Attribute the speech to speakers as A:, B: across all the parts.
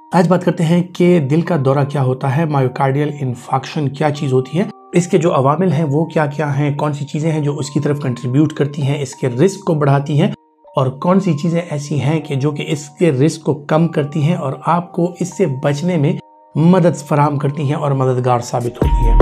A: आज बात करते हैं कि दिल का दौरा क्या होता है, मायोकार्डियल इन्फार्क्शन क्या चीज़ होती है, इसके जो अवामिल हैं वो क्या क्या हैं, कौन सी चीज़ें हैं जो उसकी तरफ कंट्रीब्यूट करती हैं, इसके रिस्क को बढ़ाती हैं और कौन सी चीज़ें ऐसी हैं कि जो कि इसके रिस्क को कम करती हैं और आपको इससे बचने में मदद फराहम करती हैं और मददगार साबित होती हैं।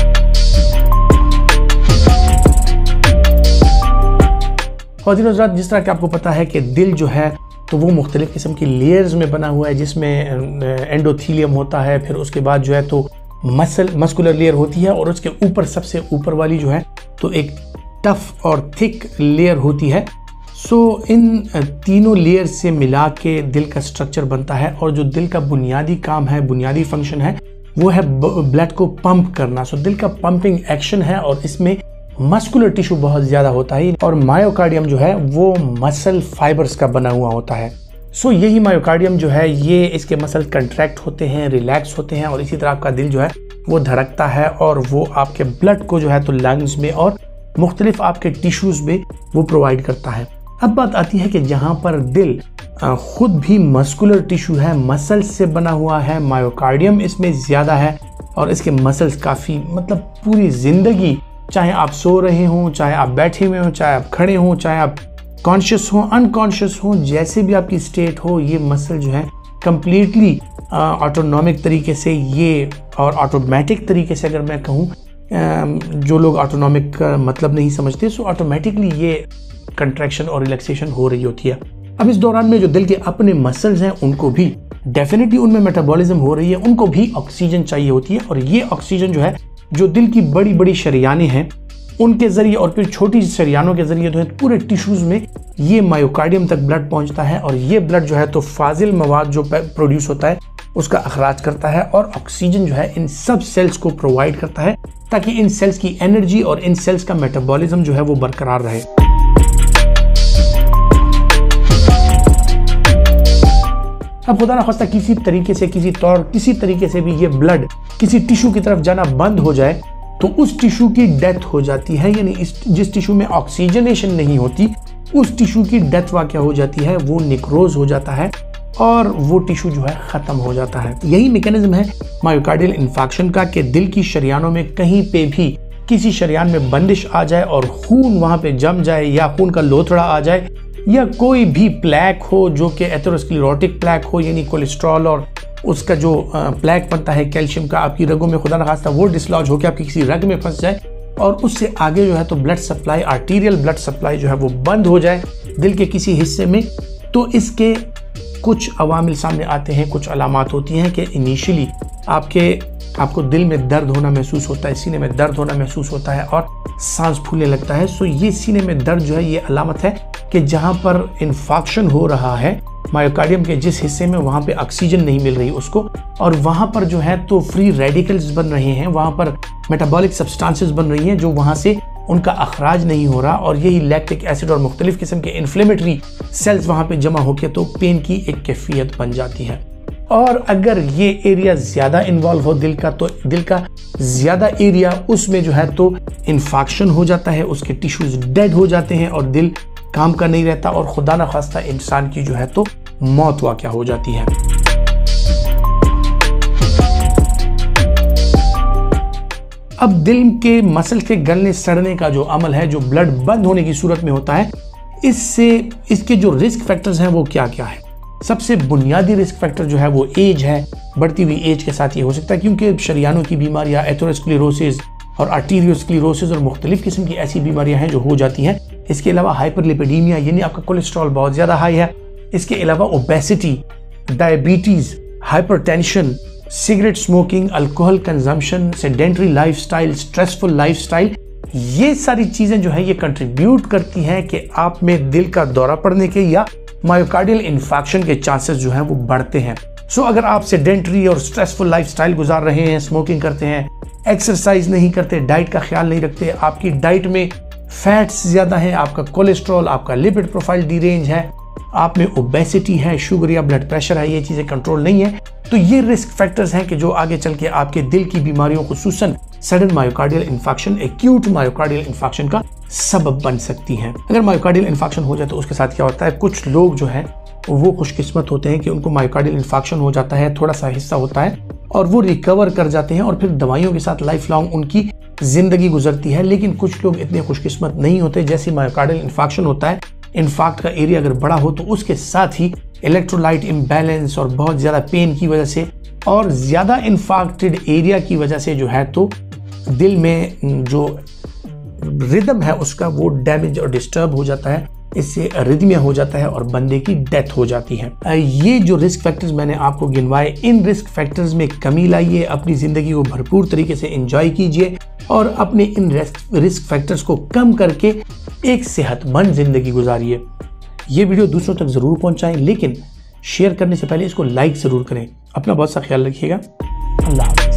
A: ख़वातीन हज़रात, जिस तरह कि आपको पता है कि दिल जो है तो वो मुख्तलिफ़ किस्म की लेयर्स में बना हुआ है, जिसमें एंडोथीलियम होता है, फिर उसके बाद जो है तो मस्कुलर लेयर होती है और उसके ऊपर सबसे ऊपर वाली जो है तो एक टफ और थिक लेयर होती है। सो इन तीनों लेयर से मिला के दिल का स्ट्रक्चर बनता है और जो दिल का बुनियादी काम है, बुनियादी फंक्शन है, वो है ब्लड को पंप करना। सो दिल का पंपिंग एक्शन है और इसमें मस्कुलर टिश्यू बहुत ज़्यादा होता है और मायोकार्डियम जो है वो मसल फाइबर्स का बना हुआ होता है। सो यही मायोकार्डियम जो है ये इसके मसल कंट्रैक्ट होते हैं, रिलैक्स होते हैं और इसी तरह आपका दिल जो है वो धड़कता है और वो आपके ब्लड को जो है तो लंग्स में और मुख्तलिफ आपके टिश्यूज़ में वो प्रोवाइड करता है। अब बात आती है कि जहाँ पर दिल खुद भी मस्कुलर टिश्यू है, मसल से बना हुआ है, मायोकार्डियम इसमें ज़्यादा है और इसके मसल्स काफ़ी पूरी ज़िंदगी, चाहे आप सो रहे हों, चाहे आप बैठे हुए हों, चाहे आप खड़े हों, चाहे आप कॉन्शियस हों, अनकॉन्शियस हों, जैसे भी आपकी स्टेट हो, ये मसल जो है कम्प्लीटली ऑटोनॉमिक तरीके से ये और ऑटोमेटिक तरीके से, अगर मैं कहूँ, जो लोग ऑटोनॉमिक का मतलब नहीं समझते, सो ऑटोमेटिकली ये कंट्रैक्शन और रिलैक्सेशन हो रही होती है। अब इस दौरान में जो दिल के अपने मसल्स हैं उनको भी डेफिनेटली उनमें मेटाबॉलिज्म हो रही है, उनको भी ऑक्सीजन चाहिए होती है और ये ऑक्सीजन जो है जो दिल की बड़ी बड़ी शरियानें हैं उनके ज़रिए और फिर छोटी शरियानों के ज़रिए जो है पूरे टिश्यूज़ में ये मायोकार्डियम तक ब्लड पहुंचता है और ये ब्लड जो है तो फाजिल मवाद जो प्रोड्यूस होता है उसका अखराज करता है और ऑक्सीजन जो है इन सब सेल्स को प्रोवाइड करता है ताकि इन सेल्स की एनर्जी और इन सेल्स का मेटाबॉलिज्म जो है वो बरकरार रहे। अब खुदा ना खास्ता किसी तरीके से भी ये ब्लड किसी टिश्यू की तरफ जाना बंद हो जाए तो उस टिश्यू की डेथ हो जाती है, यानी जिस टिश्यू में ऑक्सीजनेशन नहीं होती उस टिश्यू की डेथ वाक़या हो जाती है, वो निक्रोज हो जाता है और वो टिश्यू जो है ख़त्म हो जाता है। यही मैकेनिज्म है मायोकार्डियल इन्फार्क्शन का कि दिल की शरियानों में कहीं पे भी किसी शरियान में बंदिश आ जाए और खून वहाँ पे जम जाए या खून का लोथड़ा आ जाए या कोई भी प्लैक हो जो कि एथेरोस्क्लेरोटिक प्लैक हो, यानी कोलेस्ट्रॉल और उसका जो प्लैक बनता है कैल्शियम का आपकी रगों में, खुदा न खास्ता वो डिसलॉज होकर आपकी किसी रग में फंस जाए और उससे आगे जो है तो blood supply, arterial blood supply जो है वो बंद हो जाए दिल के किसी हिस्से में, तो इसके कुछ अवामिल सामने आते हैं, कुछ अलामात होती हैं कि इनिशियली आपको दिल में दर्द होना महसूस होता है, सीने में दर्द होना महसूस होता है और सांस फूलने लगता है। सो ये सीने में दर्द जो है ये अलामत है कि जहाँ पर इन्फार्क्शन हो रहा है मायोकार्डियम के जिस हिस्से में, वहाँ पे ऑक्सीजन नहीं मिल रही उसको और वहाँ पर जो है तो फ्री रेडिकल्स बन रहे हैं, वहाँ पर मेटाबॉलिक सब्सटेंसेस बन रही हैं जो वहाँ से उनका अखराज नहीं हो रहा और यही लैक्टिक एसिड और मुख्तलिफ किस्म के इन्फ्लेमेटरी सेल्स वहाँ पे जमा होकर तो पेन की एक कैफियत बन जाती है। और अगर ये एरिया ज़्यादा इन्वॉल्व हो दिल का, तो दिल का ज़्यादा एरिया उसमें जो है तो इन्फार्क्शन हो जाता है, उसके टिश्यूज डेड हो जाते हैं और दिल काम का नहीं रहता और खुदा न खास्ता इंसान की जो है तो मौत वाक़या हो जाती है। अब दिल के मसल के गलने सड़ने का जो अमल है, जो ब्लड बंद होने की सूरत में होता है, इसके जो रिस्क फैक्टर्स हैं वो क्या क्या है। सबसे बुनियादी रिस्क फैक्टर जो है वो एज है। बढ़ती हुई एज के साथ ये हो सकता है क्योंकि शरियानों की बीमारियां, एथेरोस्क्लेरोसिस और आर्टीरियोस्क्लेरोसिस और मुख्तलिफ किस्म की ऐसी बीमारियां हैं जो हो जाती हैं। इसके अलावा हाइपरलिपिडीमिया, यानी आपका कोलेस्ट्रॉल बहुत ज़्यादा हाई है। इसके अलावा obesity, diabetes, hypertension, cigarette smoking, alcohol consumption, sedentary lifestyle, stressful lifestyle, ये सारी चीज़ें जो है ये कंट्रीब्यूट करती हैं कि आप में दिल का दौरा पड़ने के या मायोकार्डियल इन्फार्क्शन के चांसेस जो हैं वो बढ़ते हैं। सो अगर आप सेडेंटरी और स्ट्रेसफुल लाइफस्टाइल गुजार रहे हैं, स्मोकिंग करते हैं, एक्सरसाइज नहीं करते, डाइट का ख्याल नहीं रखते, आपकी डाइट में फैट्स ज़्यादा हैं, आपका कोलेस्ट्रॉल, आपका लिपिड प्रोफाइल डीरेंज है, आप में ओबेसिटी है, शुगर या ब्लड प्रेशर है, ये चीज़ें कंट्रोल नहीं है, तो ये रिस्क फैक्टर्स हैं कि जो आगे चल के आपके दिल की बीमारियों, खुसूसन sudden myocardial infarction, acute myocardial infarction का सबब बन सकती हैं। अगर मायोकार्डियल इन्फार्क्शन हो जाए तो उसके साथ क्या होता है, कुछ लोग जो है वो खुशकिस्मत होते हैं कि उनको मायोकार्डियल इन्फार्क्शन हो जाता है, थोड़ा सा हिस्सा होता है और वो रिकवर कर जाते हैं और फिर दवाइयों के साथ लाइफ लॉन्ग उनकी जिंदगी गुजरती है। लेकिन कुछ लोग इतने खुशकिस्मत नहीं होते, जैसे मायोकार्डियल इन्फार्क्शन होता है, इन्फार्क्ट का एरिया अगर बड़ा हो तो उसके साथ ही इलेक्ट्रोलाइट इम्बैलेंस और बहुत ज़्यादा पेन की वजह से और ज़्यादा इन्फार्क्टेड एरिया की वजह से जो है तो दिल में जो रिदम है उसका वो डैमेज और डिस्टर्ब हो जाता है, इससे अरिथमिया हो जाता है और बंदे की डेथ हो जाती है। ये जो रिस्क फैक्टर्स मैंने आपको गिनवाए, इन रिस्क फैक्टर्स में कमी लाइए, अपनी ज़िंदगी को भरपूर तरीके से एंजॉय कीजिए और अपने इन रिस्क फैक्टर्स को कम करके एक सेहतमंद ज़िंदगी गुजारिए। ये वीडियो दूसरों तक ज़रूर पहुँचाएँ, लेकिन शेयर करने से पहले इसको लाइक ज़रूर करें। अपना बहुत सा ख्याल रखिएगा। अल्लाह हाफ़िज़।